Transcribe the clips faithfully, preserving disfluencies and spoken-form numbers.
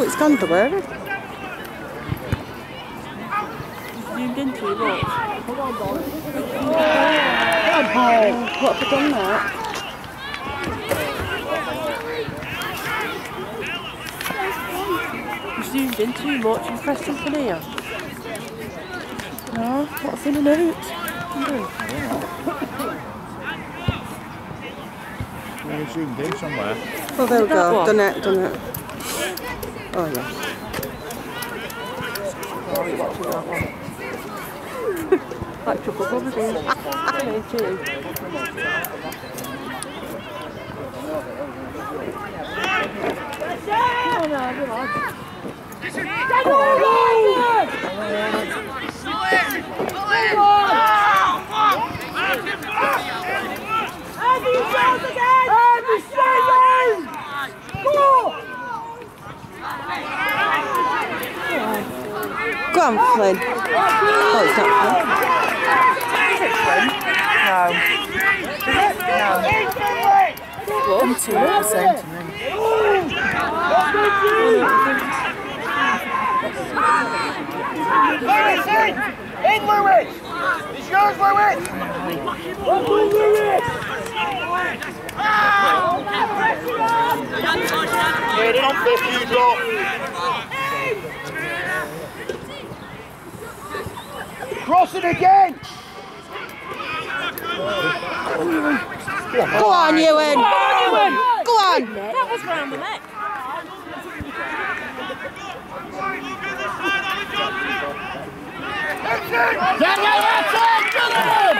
it's gone to where? Zoomed in too much. Come on, boy. What have I done there? You zoomed in too much. You pressed something here. No, what's in the note? You zoomed in somewhere. Oh, there we go. Done it, done it. Oh, yeah. Oh, you're watching that one. Like Chuckle Brothers. Me too. Oh, no, come on. Go on, Flynn. Oh, it's not Flynn. Is it Flynn? No. Is it? No. Them two are the same to me. In, Lewis! It's yours, Lewis! Well done, Lewis! Get it on fifth, you drop! Cross it again! Go on, Ewan! Go on! That was round the neck. Yeah, yeah, that's it! Good!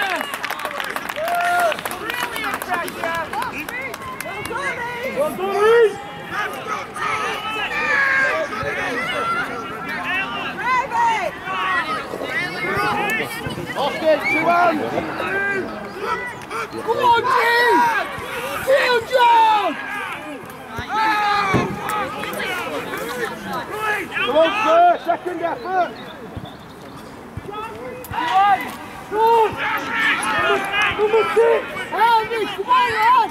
Well done, Reece! Off it, two hands! Come on, G! Field John! Come on, sir, second effort! Good! Number six! Andy, come on, lad!